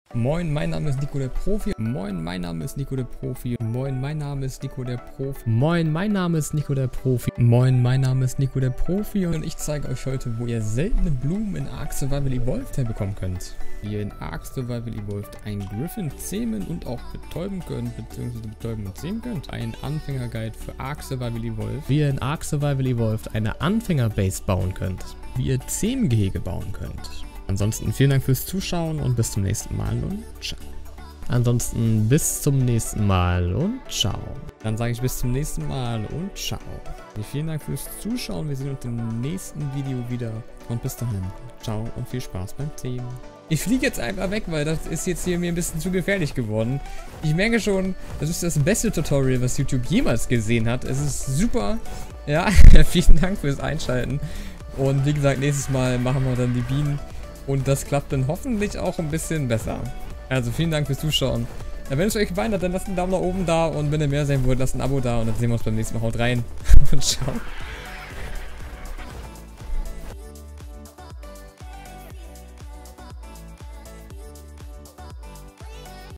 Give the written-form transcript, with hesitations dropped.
Moin, mein Name ist Nico der Profi. Moin, mein Name ist Nico der Profi. Moin, mein Name ist Nico der Profi. Moin, mein Name ist Nico der Profi. Moin, mein Name ist Nico der Profi und ich zeige euch heute, wo ihr seltene Blumen in Ark Survival Evolved herbekommen könnt. Wie ihr in Ark Survival Evolved einen Griffin zähmen und auch betäuben könnt, beziehungsweise betäuben und zähmen könnt. Ein Anfängerguide für Ark Survival Evolved. Wie ihr in Ark Survival Evolved eine Anfängerbase bauen könnt. Wie ihr Zähmgehege bauen könnt. Ansonsten vielen Dank fürs Zuschauen und bis zum nächsten Mal und ciao. Ansonsten bis zum nächsten Mal und ciao. Dann sage ich bis zum nächsten Mal und ciao. Vielen Dank fürs Zuschauen. Wir sehen uns im nächsten Video wieder. Und bis dahin. Ciao und viel Spaß beim Themen. Ich fliege jetzt einfach weg, weil das ist jetzt hier mir ein bisschen zu gefährlich geworden. Ich merke schon, das ist das beste Tutorial, was YouTube jemals gesehen hat. Es ist super. Ja, vielen Dank fürs Einschalten. Und wie gesagt, nächstes Mal machen wir dann die Bienen. Und das klappt dann hoffentlich auch ein bisschen besser. Also vielen Dank fürs Zuschauen. Wenn es euch gefallen hat, dann lasst einen Daumen nach oben da. Und wenn ihr mehr sehen wollt, lasst ein Abo da. Und dann sehen wir uns beim nächsten Mal. Haut rein und ciao.